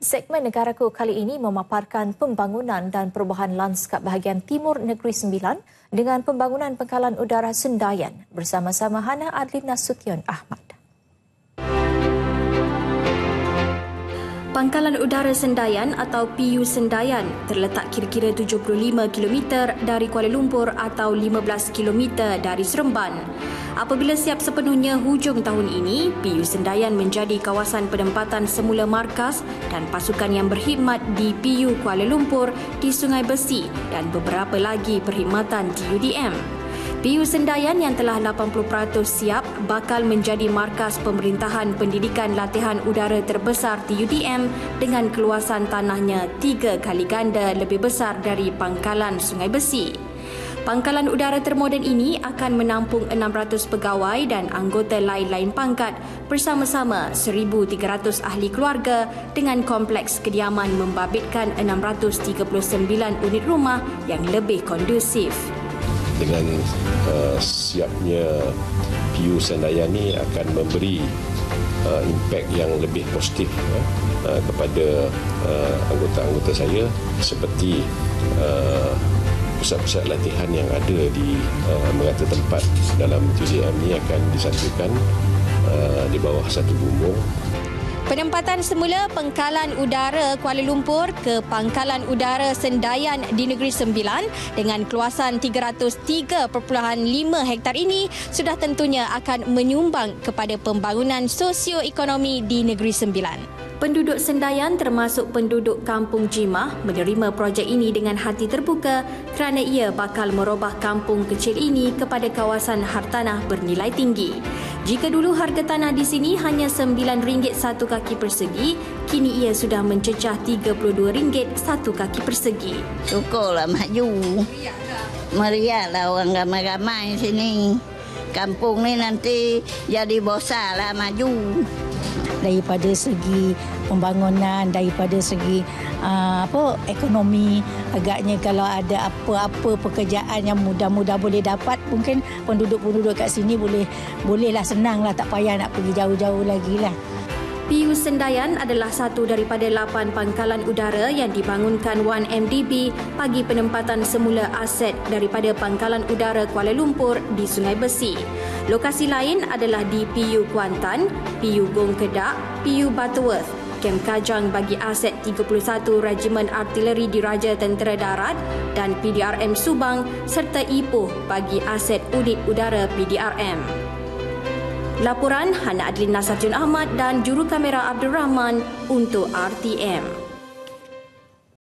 Segmen Negaraku kali ini memaparkan pembangunan dan perubahan lanskap bahagian timur Negeri Sembilan dengan pembangunan pangkalan udara Sendayan bersama-sama Hana Adlin Nasution Ahmad. Pangkalan Udara Sendayan atau PU Sendayan terletak kira-kira 75 km dari Kuala Lumpur atau 15 km dari Seremban. Apabila siap sepenuhnya hujung tahun ini, PU Sendayan menjadi kawasan penempatan semula markas dan pasukan yang berkhidmat di PU Kuala Lumpur, di Sungai Besi dan beberapa lagi perkhidmatan di UDM. PU Sendayan yang telah 80% siap bakal menjadi markas pemerintahan pendidikan latihan udara terbesar di UDM dengan keluasan tanahnya 3 kali ganda lebih besar dari pangkalan Sungai Besi. Pangkalan udara termoden ini akan menampung 600 pegawai dan anggota lain-lain pangkat bersama-sama 1,300 ahli keluarga dengan kompleks kediaman membabitkan 639 unit rumah yang lebih kondusif. Dengan siapnya PU Sendayan ini akan memberi impak yang lebih positif kepada anggota-anggota saya seperti pusat-pusat latihan yang ada di merata tempat dalam UDM ini akan disatukan di bawah satu bumbung. Penempatan semula Pangkalan Udara Kuala Lumpur ke Pangkalan Udara Sendayan di Negeri Sembilan dengan keluasan 303.5 hektar ini sudah tentunya akan menyumbang kepada pembangunan sosioekonomi di Negeri Sembilan. Penduduk Sendayan termasuk penduduk Kampung Jimah menerima projek ini dengan hati terbuka kerana ia bakal merubah kampung kecil ini kepada kawasan hartanah bernilai tinggi. Jika dulu harga tanah di sini hanya RM9 satu kaki persegi, kini ia sudah mencecah RM32 satu kaki persegi. Syukurlah maju. Meriahlah orang ramai-ramai sini. Kampung ni nanti jadi bosanlah maju. Daripada segi pembangunan, daripada segi ekonomi, agaknya kalau ada apa-apa pekerjaan yang mudah-mudah boleh dapat, mungkin penduduk-penduduk kat sini bolehlah senanglah, tak payah nak pergi jauh-jauh lagi lah. PU Sendayan adalah satu daripada 8 pangkalan udara yang dibangunkan 1MDB bagi penempatan semula aset daripada Pangkalan Udara Kuala Lumpur di Sungai Besi. Lokasi lain adalah di PU Kuantan, PU Gong Kedak, PU Butterworth, Kem Kajang bagi aset 31 Regimen Artileri Diraja Tentera Darat dan PDRM Subang serta Ipoh bagi aset Unit Udara PDRM. Laporan Hana Adlin Nasution Ahmad dan Juru Kamera Abdul Rahman untuk RTM.